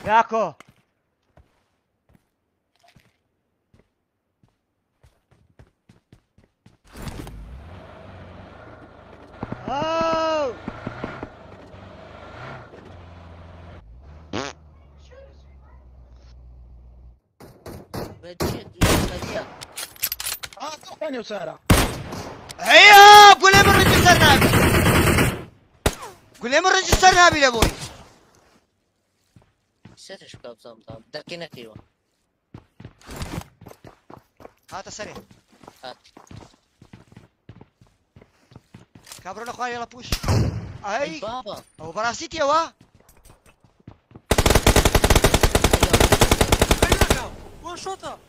ياكو اوه ثاني وسارة هيا قول لي من ريجستر نابي قول لي من ريجستر نابي لابوي نسيت شباب زمطة دكينك ايوه هات سريع هات كابرون اخواني يلا بوش اي بابا او براسيتي وا وين شوطة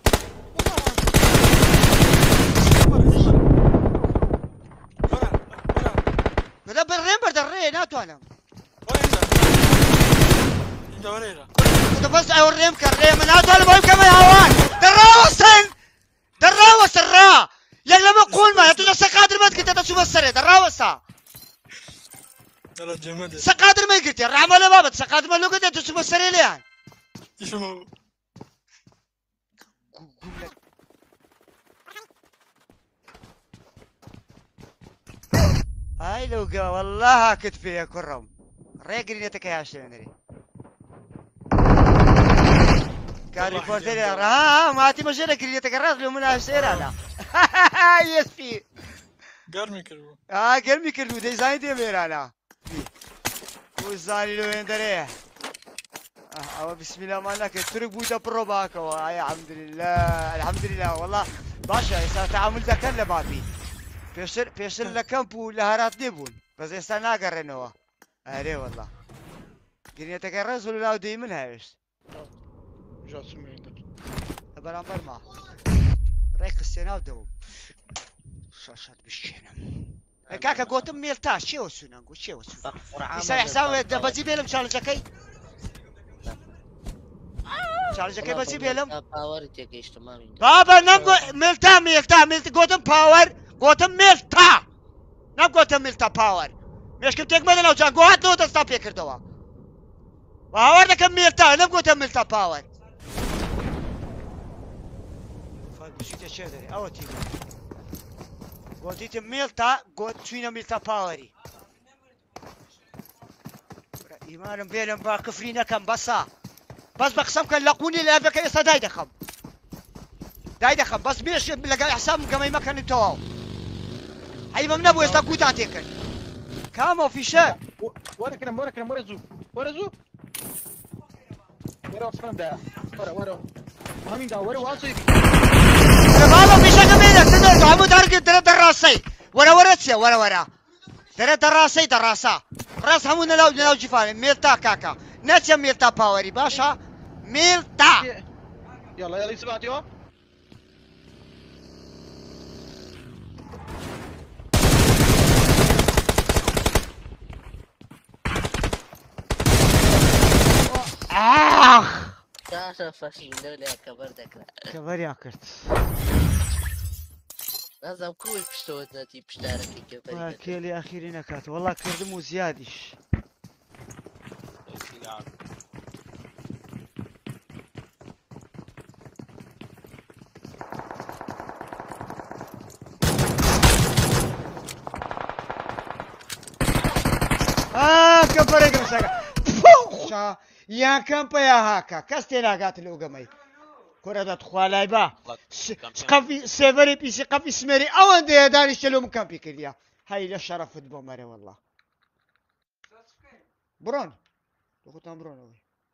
بدا بالريمبر دري ناتوانا انت ورينا كنت بس اوريهم كريم ناتوانا بقول كما هوان دراوسن دراوس الرا يلا بقول ما يتوجه سقادر ما كنت تشوف السري دراوسا يلا جمد سقادر ما قلت يا رحمه بابا سقادر ما لو كنت تشوف السري ليه شو هاي لو قا والله كنت فيها كرم ريقرينتك يا شنري كان ريبورتر ها ما تي مشينا كرينتك الراس لو من الشير انا يس في قرمي كربو قلبي كله ديزاين دي مير انا وزاني لو يندري او بسم الله ما لك ترك بودا بروباك يا الحمد لله الحمد لله والله باشا يسا تعامل ذاك اللي بابي بيشر لكم بو لهارات نبون بس يستنى قرنوا اهلي والله قريتك الرز ولا دي من هايش جات سمين برامبر ما ريك السنة دوم شاشات بالشينا كاكا قوتم ميلتا شيو سنانقو شيو سنانقو يسا حساب بزي بيلم شالو جاكي شالو جاكي بزي بيلم باور تيجيش تمام بابا نم ميلتا قوتم باور قوتم ميلتا نم قوتم ميلتا باور مش كنت تقبل لو جان قوات لو تستاب يكردوا باور دكم ميلتا نم قوتم ميلتا باور بشيت شادري او تيم قلت ميلتا قلت شوينا ميلتا باوري ايمان بينهم باكفرينا كم بس بقسم كان لقوني لا بك يا داي دخم بس بيش لقى حساب كما ما كان تو هاي من ابو يستقوت اتيكن كامو في شيء ورا زو ورا وصلنا ده ورا مين ده ورا واصل بابا في شيء كمان تقدر عمو دارك ترى دراسي ورا ترى دراسة راس همون لو جفان ميلتا كاكا نتيا ميلتا باوري باشا ميلتا يلا سمعتوا اخ تعرف فشل دولة كبر ذكر كبر يا كرت لازم كل بشتوت نتي بشتارك كبر كيلي اخيرا كات والله كردمو زيادش كبر يا يا كمبا يا هاكا كاستينا قاتل اوغمي كرة تخوالاي با قفي سيفري بيسي قفي سمري او دي داني شلوم كامبي كليا هاي لا شرفت بومري والله برون لقطان برون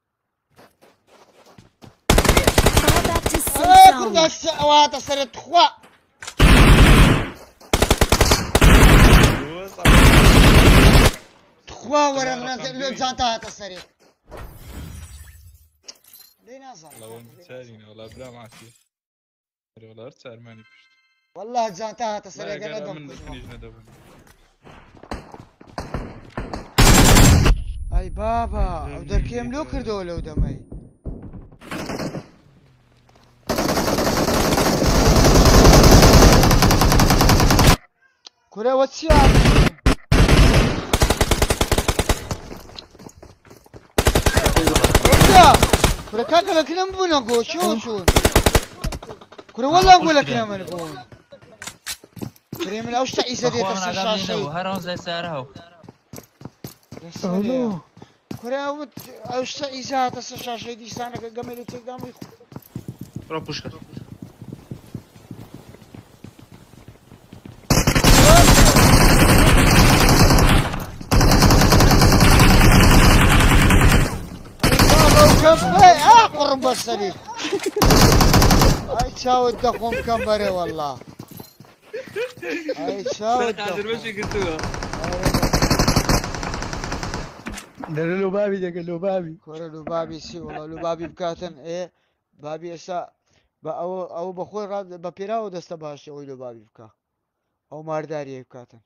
كرة السوات صرت خوا تخوا ورا زانتا تصري والله تساليني والله بلا معسي والله ارتسال ماني بشت والله زانتها تصري اي بابا ودر كيم لو كردو لو دمي كره واتساب كره كاكا لك نم بنقول شون كره والله أقول لك نم نقول كره من أوش تعيسة دي اخوان تسع عقابني شيء هرون زي ساره كره أوش تعيسة تسع شيء دي سانك قملي تقامي برو بوشكا قرب السليم هاي تساوي الدخون كمبري والله هاي تساوي الدخون دلو بابي ده قال له بابي كورة لبابي سي والله لبابي بكاتن ايه بابي اسا او بخوي راد ببيراو دست باش او لبابي بكا او مارداري بكاتن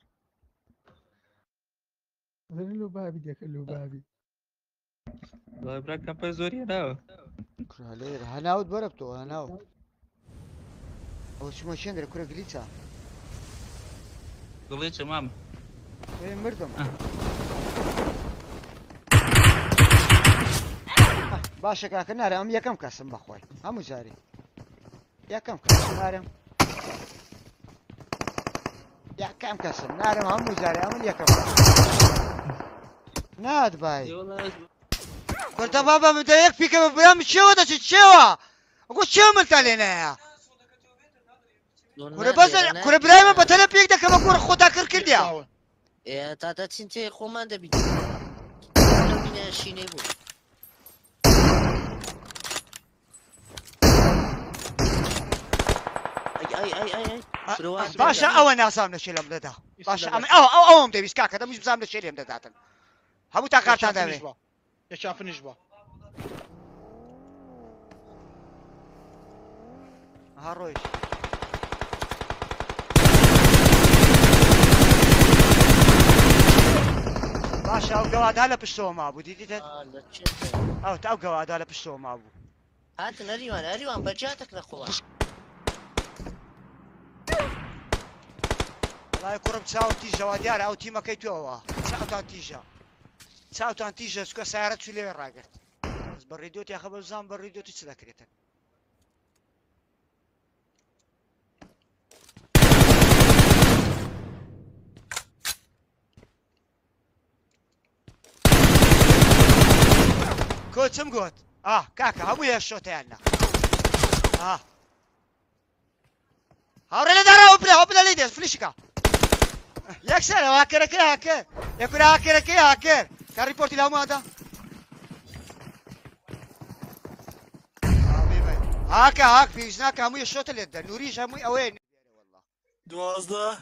دلو بابي ده قال له بابي والله براك كم زوري انا كورة لير هناود بربتو هناود او شو ماشين كورة جليتسا قضيت ماما ايه مردم باشا كاك نارم يكم كاسم بخوي همو جاري يكم كاسم نارم يكم كاسم نارم همو جاري امن يكم ناد باي والله قلت بابا مضايق فيك برام شو ده تشوا اقول شو عملت علينا يا كورة بس كورة برايم بتلا بيك ده كم كورة خدا كركل يا يا تاتا تنتي خوما ده بيجي بينا شيني بو اي باشا او انا صام نشيلهم ده باشا او ام دبيس كاك ده مش صام نشيلهم ده ذاتن همو تاكارت هذا يا شاف نجبه هرويش باشا او قواد هلا بالسوق ما ابو ديدي لا تشوف او قواد هلا بالسوق ما ابو هات الريوان بجاتك لاخوان والله كرة بتساوي تيجا وديار او تيما كيتوا تساوي تيجا سكو سيارات شو اللي راقت بس بريدوت يا اخي بزام بريدوت تسذكرتن كوت سمقوت كاكا همو يا الشوت يالنا هوري دارا هوبلا ليديس فليشكا يكسر هاكر يكون هاكر كان ريبورتي لهم هذا حبيبي هاك بيزناك همو الشوط اللي ده نوريش همو اوين والله 12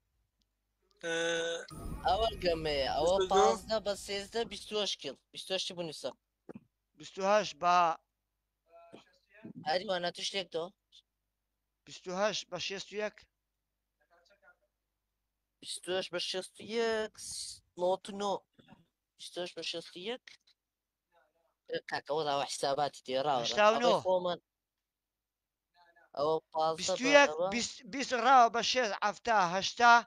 اول قمية اول بازدا بس سيزدا 22 كيل 22 بنسا 28 با ريوان تشتيك تو 28 باش يستويك 22 باش يستيك نوت نو 22 باش يستيك كاكا والله حساباتي تيرا اشتاونو خومن او بازدا بيستويك بيس راو باش عفتا هشتا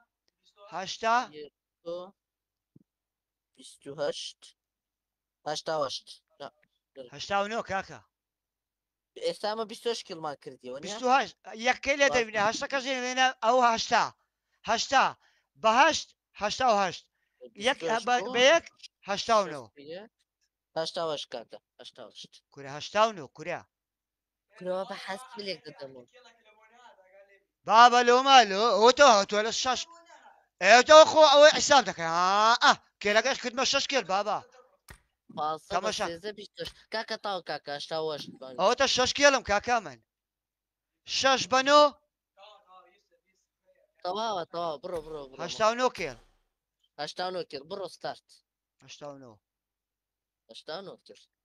28 لا هشتا ونو كاكا اسامه 22 كيل ما كردي ونيا 28 يكيل دبني هشتا كزين لنا او هشتا بهشت هشتا وهشت يك بيك هشتا ونو 28 كاكا 28 كوريا هشتا ونو كوريا كنا بحسب لك قدامه بابا لو مالو هو على الشاش تو اخو او حسابك كيلا كنت مشاش كيل بابا فاصل تماشا. بس بيشتوش كاكا طاو كاكا اشتاوش او الشاش كيلم كاكا من شاش بنو طوا برو هشتا ونو كيل اشتاونو كير برو ستارت هشتا ونو اشتاونو كير